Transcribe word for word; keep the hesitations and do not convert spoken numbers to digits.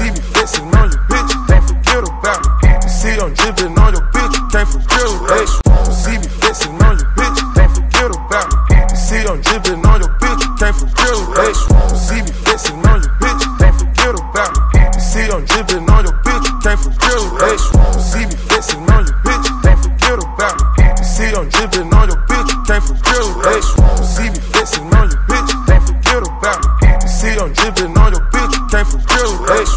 see me flexing on your bitch, don't forget about me. You see I'm dripping on your bitch, can't forget about me. You see me flexing on your bitch, don't forget about me. You see I'm dripping on your bitch, can't forget about me. You see me flexing on your bitch, don't forget about me. You see I'm dripping on your bitch, can't forget about me. You see me flexing on your bitch, don't forget about me. You see I'm dripping on your bitch, can't forget about me. You see me